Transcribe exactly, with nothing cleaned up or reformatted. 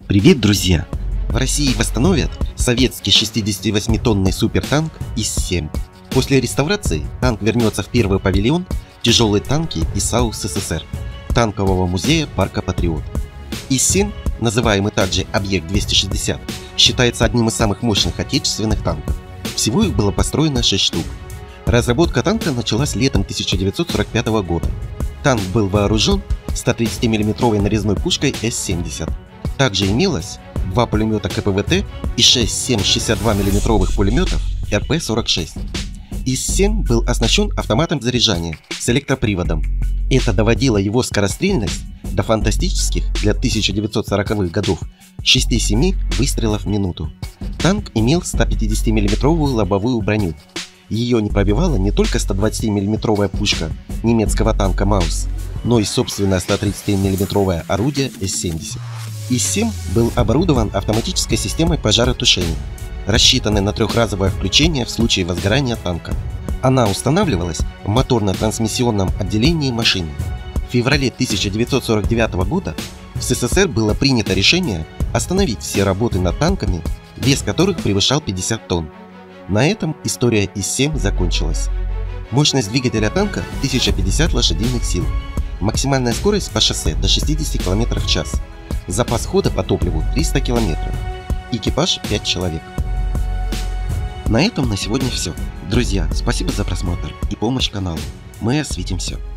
Привет, друзья! В России восстановят советский шестидесятивосьмитонный супертанк ИС семь. После реставрации танк вернется в первый павильон «Тяжелые танки ИСАУ СССР» танкового музея парка Патриот. ИС семь, называемый также Объект двести шестьдесят, считается одним из самых мощных отечественных танков. Всего их было построено шесть штук. Разработка танка началась летом тысяча девятьсот сорок пятого года. Танк был вооружен сто тридцатимиллиметровой нарезной пушкой С семьдесят. Также имелось два пулемета ка пэ вэ тэ и шесть семь шестьдесят два миллиметровых пулеметов эр пэ сорок шесть. ИС семь был оснащен автоматом заряжания с электроприводом. Это доводило его скорострельность до фантастических для тысяча девятьсот сороковых годов шести-семи выстрелов в минуту. Танк имел сто пятидесятимиллиметровую лобовую броню. Ее не пробивала не только сто двадцатимиллиметровая пушка немецкого танка Маус, но и собственное сто тридцатимиллиметровое орудие С семьдесят. ИС семь был оборудован автоматической системой пожаротушения, рассчитанной на трехразовое включение в случае возгорания танка. Она устанавливалась в моторно-трансмиссионном отделении машины. В феврале тысяча девятьсот сорок девятого года в СССР было принято решение остановить все работы над танками, вес которых превышал пятьдесят тонн. На этом история ИС семь закончилась. Мощность двигателя танка тысяча пятьдесят лошадиных сил. Максимальная скорость по шоссе до шестидесяти километров в час. Запас хода по топливу триста километров. Экипаж пять человек. На этом на сегодня все. Друзья, спасибо за просмотр и помощь каналу. Мы осветим все.